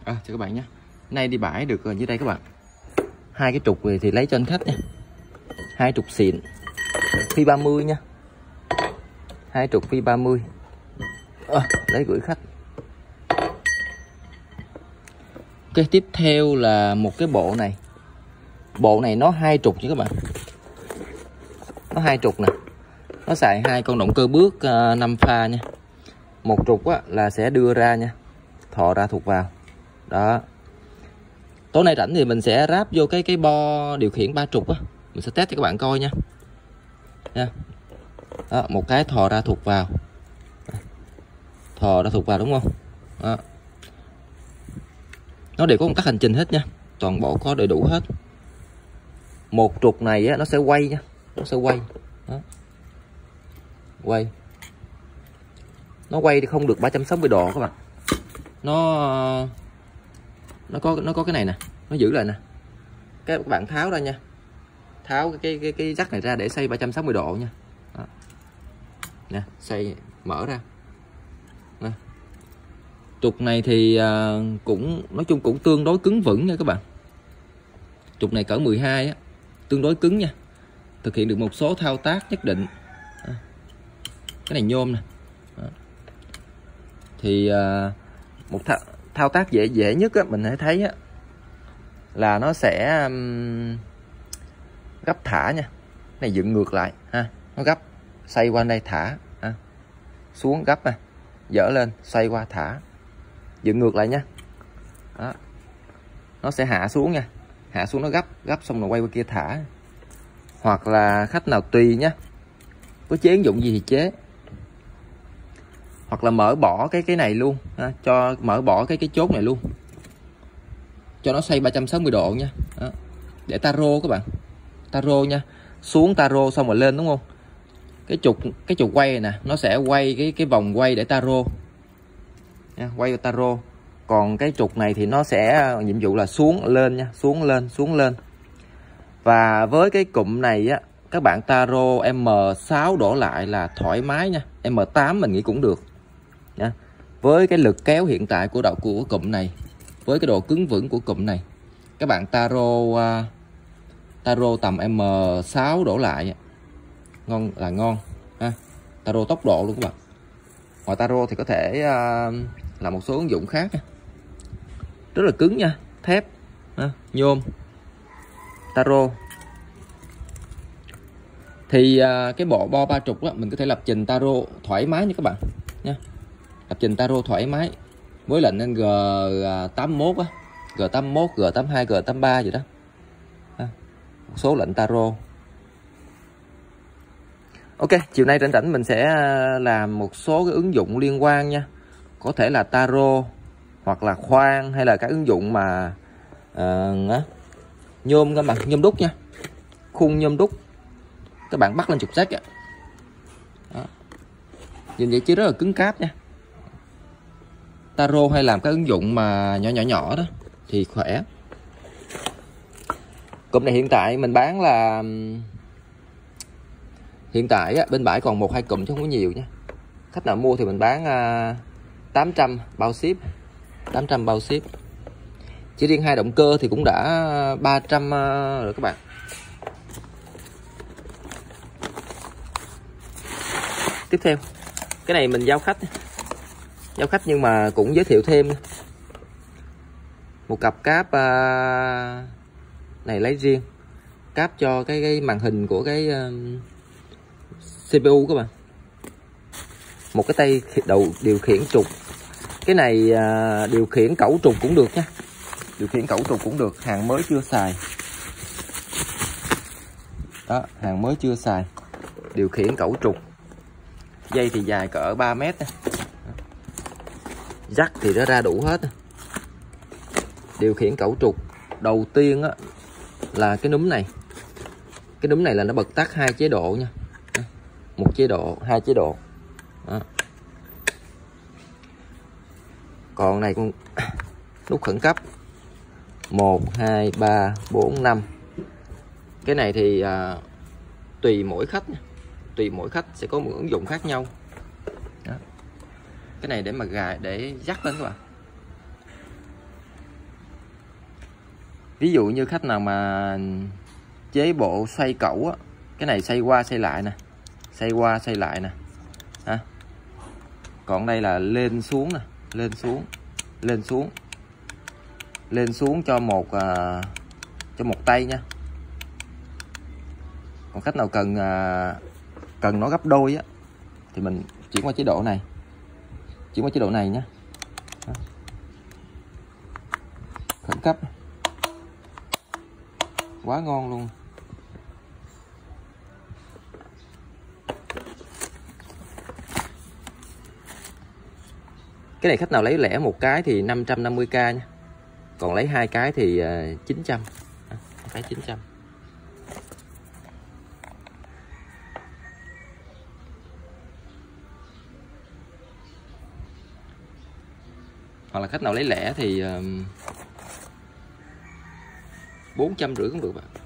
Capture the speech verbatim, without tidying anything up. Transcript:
À, chào các bạn nhé. Nay đi bãi được dưới đây các bạn. Hai cái trục thì, thì lấy cho anh khách nha. Hai trục xịn phi ba mươi nha. Hai trục phi ba mươi. À, lấy gửi khách. Ok, tiếp theo là một cái bộ này. Bộ này nó hai trục nha các bạn. Nó hai trục nè. Nó xài hai con động cơ bước uh, năm pha nha. Một trục á, là sẽ đưa ra nha, thò ra thuộc vào. Đó. Tối nay rảnh thì mình sẽ ráp vô cái cái bo điều khiển ba trục á, mình sẽ test cho các bạn coi nha. Nha. Đó, một cái thò ra thuộc vào. Thò ra thuộc vào đúng không? Đó. Nó đều có công tắc hành trình hết nha, toàn bộ có đầy đủ hết. Một trục này á, nó sẽ quay nha, nó sẽ quay. Đó. Quay. Nó quay thì không được ba trăm sáu mươi độ các bạn. Nó nó có nó có cái này nè, nó giữ lại nè. Cái các bạn tháo ra nha. Tháo cái cái cái, cái jack này ra để xoay ba trăm sáu mươi độ nha. Đó. Nè, xoay mở ra. Nè. Trục này thì uh, cũng nói chung cũng tương đối cứng vững nha các bạn. Trục này cỡ mười hai á, tương đối cứng nha. Thực hiện được một số thao tác nhất định. Đó. Cái này nhôm nè. Đó. Thì uh, một thao, thao tác dễ dễ nhất á, mình hãy thấy á, là nó sẽ um, gấp thả nha. Cái này dựng ngược lại ha, nó gấp xoay qua đây thả ha. Xuống gấp nè, dỡ lên xoay qua thả, dựng ngược lại nha. Đó. Nó sẽ hạ xuống nha, hạ xuống nó gấp gấp xong rồi quay qua kia thả. Hoặc là khách nào tùy nhá, có chế ứng dụng gì thì chế. Hoặc là mở bỏ cái cái này luôn ha, cho mở bỏ cái cái chốt này luôn, cho nó xoay ba trăm sáu mươi độ nha. Đó. Để taro các bạn, taro nha, xuống taro xong rồi lên đúng không? Cái trục cái trục quay này nè, nó sẽ quay cái cái vòng quay để taro nha, quay taro. Còn cái trục này thì nó sẽ nhiệm vụ là xuống lên nha, xuống lên xuống lên. Và với cái cụm này á, các bạn taro M sáu đổ lại là thoải mái nha. M tám mình nghĩ cũng được nha. Với cái lực kéo hiện tại của đầu của cụm này, với cái độ cứng vững của cụm này, các bạn taro uh, taro tầm M sáu đổ lại ngon là ngon ha. Taro tốc độ luôn các bạn. Ngoài taro thì có thể uh, là một số ứng dụng khác nha. Rất là cứng nha, thép ha, nhôm, taro. Thì uh, cái bộ bo ba trục đó, mình có thể lập trình taro thoải mái nha các bạn nha. Lập trình taro thoải mái với lệnh G tám mốt á, G tám mốt, G tám hai, G tám ba gì đó. Ha. Một số lệnh taro. Ok, chiều nay rảnh rảnh mình sẽ làm một số cái ứng dụng liên quan nha. Có thể là taro hoặc là khoan hay là các ứng dụng mà uh, nhôm các bạn, nhôm đúc nha. Khung nhôm đúc. Các bạn bắt lên trục jack á. Đó. Nhìn vậy chứ rất là cứng cáp nha. Taro hay làm các ứng dụng mà nhỏ nhỏ nhỏ đó thì khỏe. Cụm này hiện tại mình bán là hiện tại á, bên bãi còn một hai cụm chứ không có nhiều nha. Khách nào mua thì mình bán uh, tám trăm bao ship, tám trăm bao ship. Chỉ riêng hai động cơ thì cũng đã ba trăm uh, rồi các bạn. Tiếp theo, cái này mình giao khách, giao khách nhưng mà cũng giới thiệu thêm một cặp cáp uh, này lấy riêng, cáp cho cái, cái màn hình của cái uh, xê pê u các bạn. Một cái tay đầu điều khiển trục. Cái này uh, điều khiển cẩu trục cũng được nha, điều khiển cẩu trục cũng được, hàng mới chưa xài. Đó, hàng mới chưa xài, điều khiển cẩu trục. Dây thì dài cỡ ba mét. Jack thì nó ra đủ hết. Điều khiển cẩu trục. Đầu tiên á, là cái núm này. Cái núm này là nó bật tắt hai chế độ nha. Một chế độ, hai chế độ. Đó. Còn này con nút khẩn cấp. một, hai, ba, bốn, năm. Cái này thì à, tùy mỗi khách nha. Tùy mỗi khách sẽ có một ứng dụng khác nhau. Đó. Cái này để mà gài, để dắt lên các bạn. Ví dụ như khách nào mà chế bộ xoay cẩu á, cái này xoay qua xoay lại nè, xoay qua xoay lại nè ha. Còn đây là lên xuống nè, lên xuống, lên xuống, lên xuống cho một à, cho một tay nha. Còn khách nào cần à, cần nó gấp đôi á thì mình chuyển qua chế độ này, chuyển qua chế độ này nhé. Khẩn cấp, quá ngon luôn. Cái này khách nào lấy lẻ một cái thì năm trăm năm mươi k nha, còn lấy hai cái thì chín trăm, cái chín trăm. Hoặc là khách nào lấy lẻ thì bốn trăm rưỡi cũng được bạn.